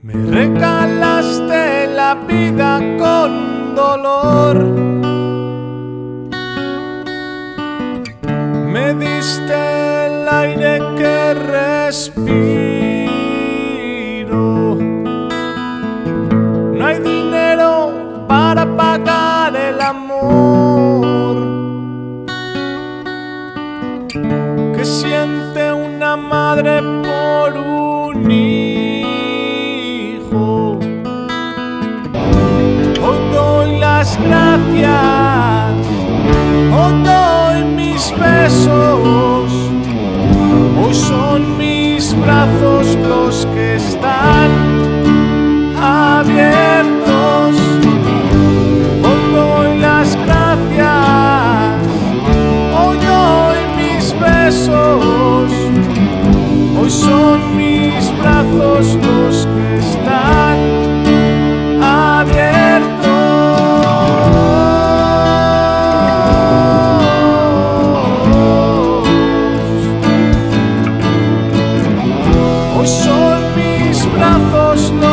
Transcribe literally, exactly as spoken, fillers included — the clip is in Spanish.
Me regalaste la vida con dolor, me diste el aire que respiro. No hay dinero para pagar el amor que siente una madre por un hijo. Hoy doy las gracias, hoy doy mis besos, hoy son mis brazos los que están abiertos. Hoy doy las gracias, hoy doy mis besos, hoy son mis brazos los que están abiertos. Hoy son mis brazos los